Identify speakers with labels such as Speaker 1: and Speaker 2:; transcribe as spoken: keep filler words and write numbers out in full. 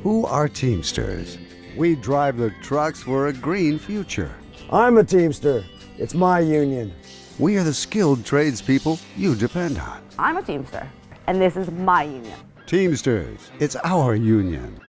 Speaker 1: Who are Teamsters? We drive the trucks for a green future.
Speaker 2: I'm a Teamster. It's my union.
Speaker 1: We are the skilled tradespeople you depend on.
Speaker 3: I'm a Teamster, and this is my union.
Speaker 1: Teamsters, it's our union.